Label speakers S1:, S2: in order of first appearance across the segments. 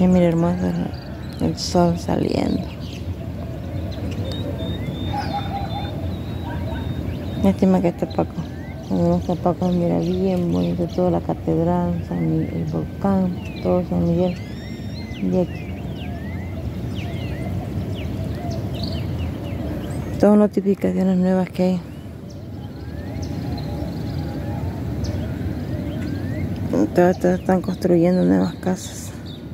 S1: Que mira hermoso el sol saliendo. Lástima que este Paco, como este Paco, mira bien bonito, toda la catedral, el volcán, todo San Miguel. Y aquí todas notificaciones nuevas que hay. Todos están construyendo nuevas casas.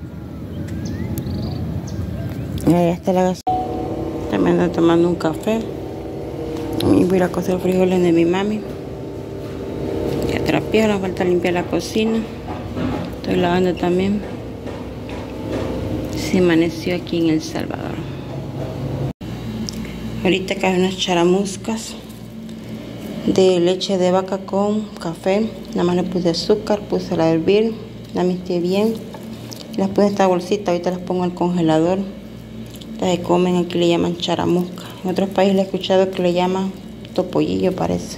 S1: Y ahí está la gasolina. También ando tomando un café. Y voy a ir a cocer frijoles de mi mami. Ya trapear, falta limpiar la cocina. Estoy lavando también. Se amaneció aquí en El Salvador. Ahorita caen unas charamuscas de leche de vaca con café. Nada más le puse azúcar, puse la hervir, la mezclé bien. Las puse en esta bolsita, ahorita las pongo al congelador. Las que comen aquí le llaman charamusca. En otros países le he escuchado que le llaman topollillo, parece.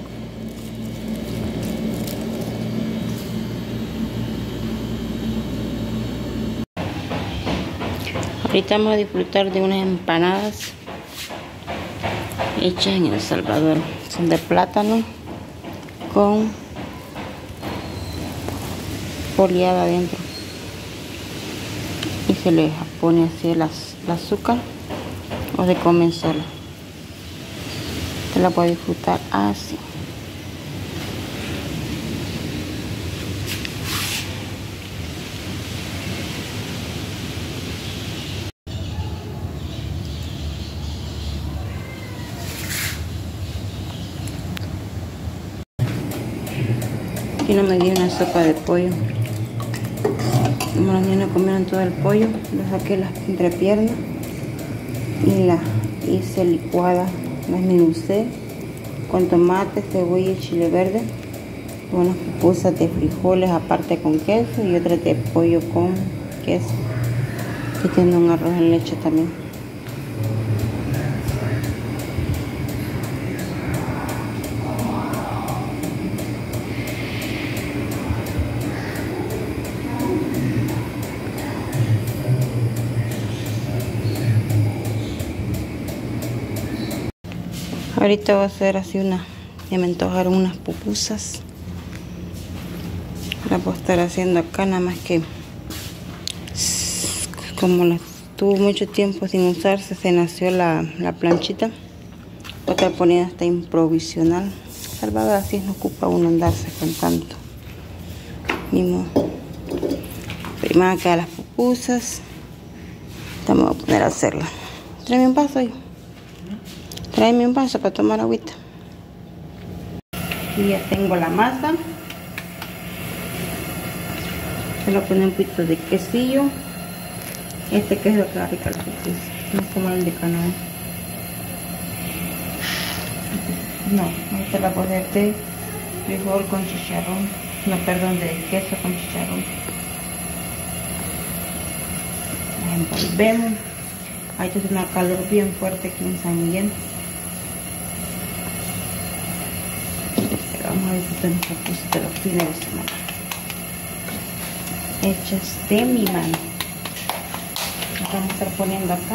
S1: Ahorita vamos a disfrutar de unas empanadas hechas en El Salvador. Son de plátano con foliada adentro. Y se le pone así el azúcar o se comen sola. Se la puede disfrutar así. Aquí no me di una sopa de pollo. Como los niños comieron todo el pollo, le saqué las entrepiernas y la hice licuada, las minucé con tomate, cebolla y chile verde, unas pupusas de frijoles aparte con queso y otras de pollo con queso. Aquí tengo un arroz en leche también. Ahorita voy a hacer así ya me antojaron unas pupusas. Las voy a estar haciendo acá, nada más que como las tuvo mucho tiempo sin usarse, se nació la planchita. Voy a estar poniendo esta improvisional. Salvador, así no ocupa uno andarse con tanto. Mismo. Primero acá las pupusas. Vamos a poner a hacerla. Tráeme un vaso ahí. Tráeme un vaso para tomar agüita. Y ya tengo la masa. Se lo pone un poquito de quesillo. Este queso que va a picar la pupusas. No es como el de Canadá. No, esta la voy a poner de frijol con chicharrón. No, perdón, de queso con chicharrón. La envolvemos. Ahí está una calor bien fuerte aquí en San Miguel. Vamos a disfrutar nuestra cosa de los fines de semana. Hechas de mi mano. Las vamos a estar poniendo acá.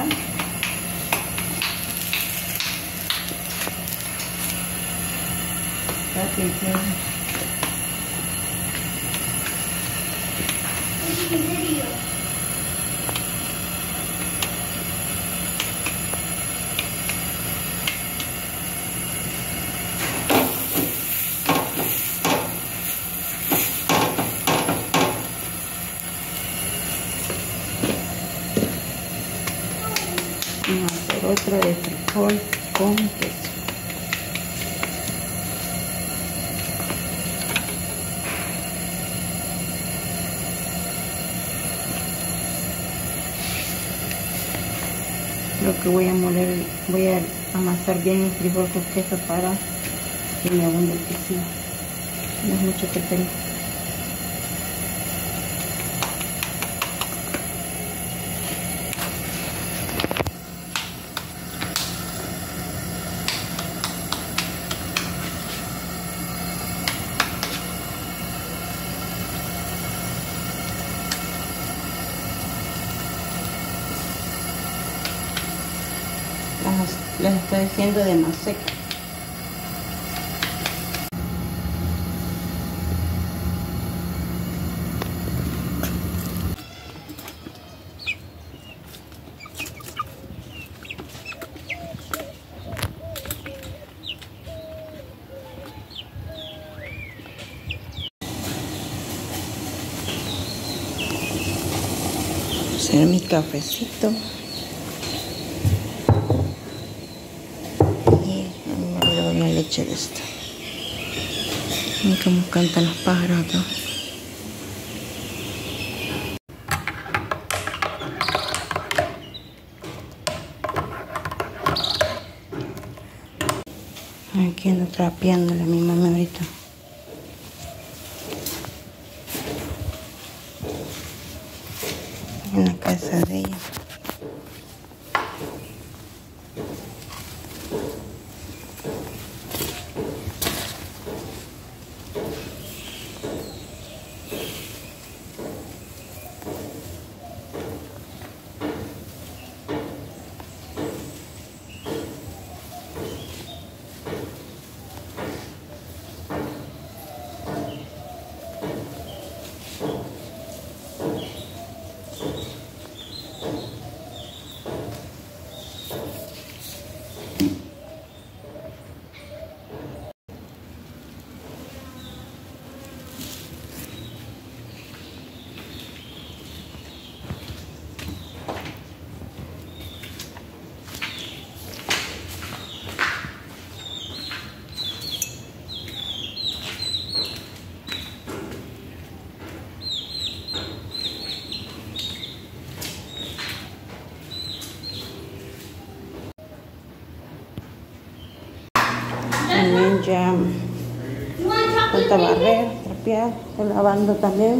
S1: Vamos a hacer otro de frijol con queso. Lo que voy a moler, voy a amasar bien el frijol con queso para que me abunde el quesillo. No es mucho que tengo. Les estoy haciendo de más seco. Hacer mi cafecito y me doy una leche de esta. Miren cómo cantan los pájaros acá. Aquí ando trapeándole a mi mamá ahorita. En la casa de ella. También ya falta barrer, trapear, estoy lavando también.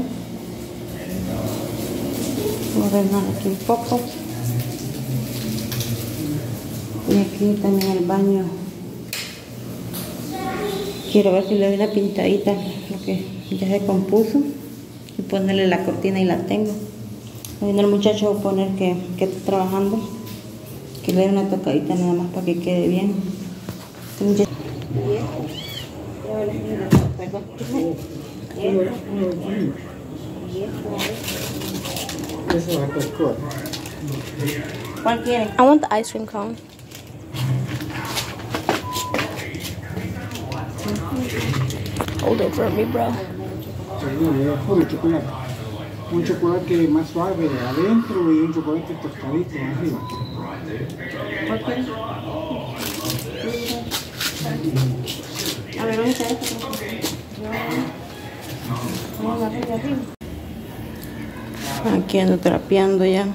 S1: Voy a ordenar aquí un poco. Y aquí también el baño. Quiero ver si le doy una pintadita, porque ya se compuso. Y ponerle la cortina y la tengo. Viene el muchacho a poner que está trabajando. Que le dé una tocadita nada más para que quede bien. ¿Cuál quiere?
S2: I want the ice cream cone. Hold it for me, bro.
S3: Un chocolate más suave adentro y un chocolate tostadito arriba.
S1: ¿Cuál quiere? A ver, ¿dónde está esto? Vamos a arriba, arriba. Aquí ando trapeando ya.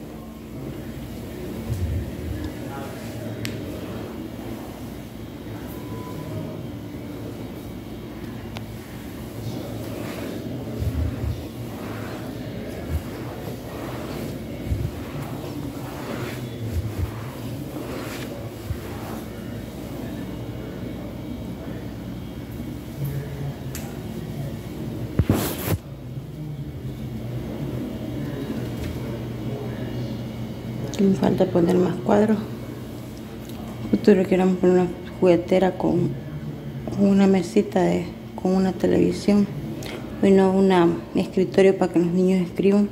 S1: Me falta poner más cuadros. Futuro queremos poner una juguetera con una mesita con una televisión. Hoy no un escritorio para que los niños escriban.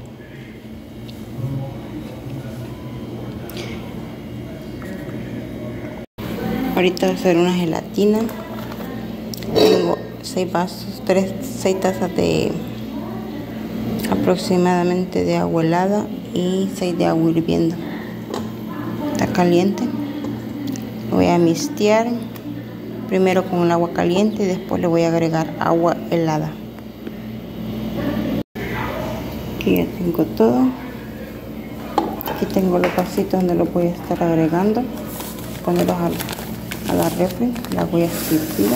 S1: Ahorita voy a hacer una gelatina. Tengo 6 vasos, 6 tazas de aproximadamente de agua helada y 6 de agua hirviendo. Está caliente. Voy a mixtear primero con el agua caliente y después le voy a agregar agua helada. Aquí ya tengo todo. Aquí tengo los vasitos donde los voy a estar agregando. Ponerlos a la refri. Las voy a estirpir.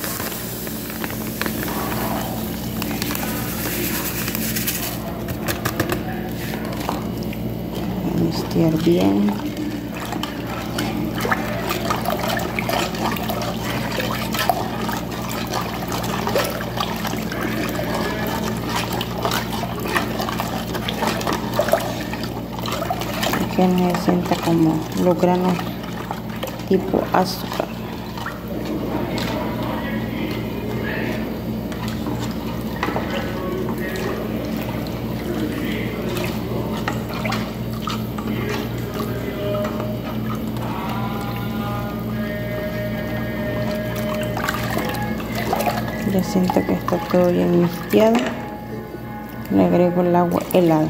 S1: Mixtear bien. Que no se sienta como los granos tipo azúcar. Ya siento que está todo bien mezclado. Le agrego el agua helada.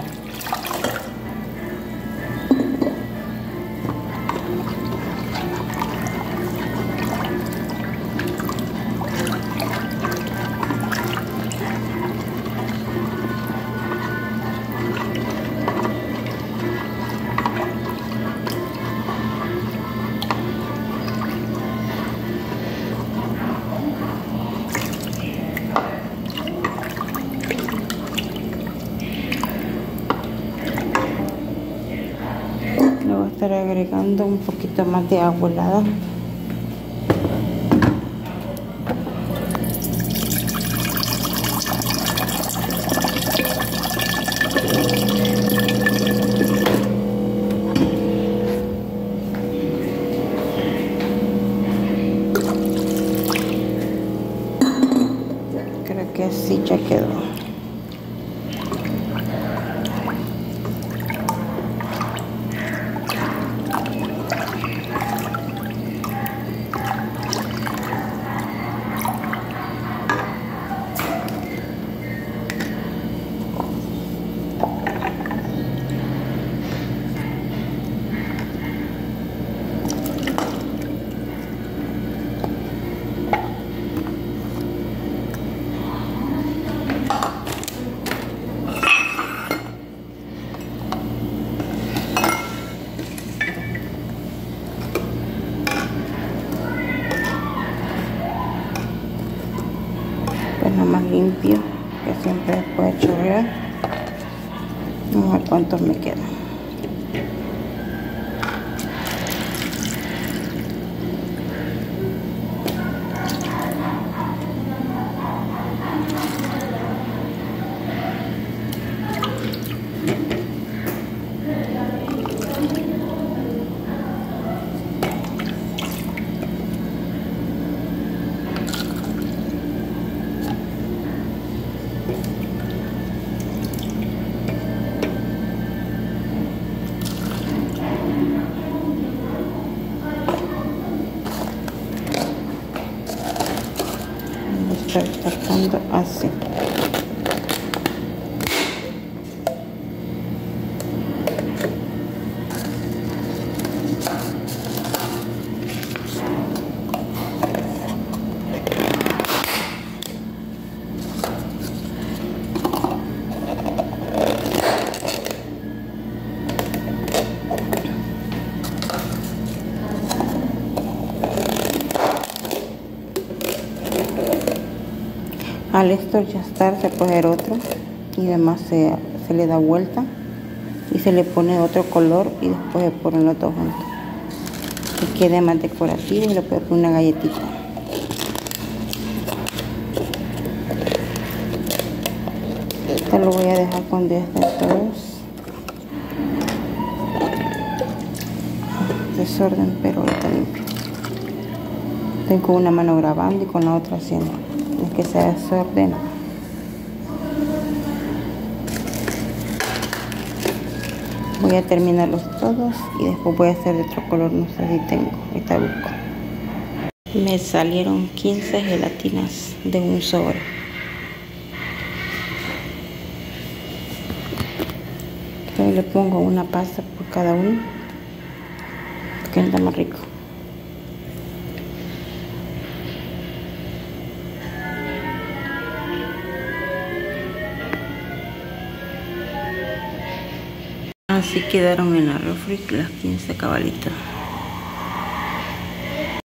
S1: Le voy a estar agregando un poquito más de agua helada. Creo que así ya quedó. Nada más limpio, que siempre puede chorrear. Vamos a ver cuántos me quedan. Estoy tratando así. Al esto ya estar, se puede hacer otro y además se le da vuelta y se le pone otro color y después se ponen los dos juntos, que quede más decorativo, y le puede poner una galletita. Esto lo voy a dejar cuando ya estén todos. Desorden, pero ahorita limpio. Estoy con una mano grabando y con la otra haciendo. Es que se desordena. Voy a terminarlos todos y después voy a hacer de otro color, no sé si tengo, ahorita busco. Me salieron 15 gelatinas de un sobre. Entonces le pongo una pasta por cada uno, que queda más rico. Así quedaron en la refri las 15 cabalitos.